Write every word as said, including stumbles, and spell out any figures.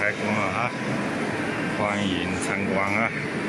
开工了啊，欢迎参观啊！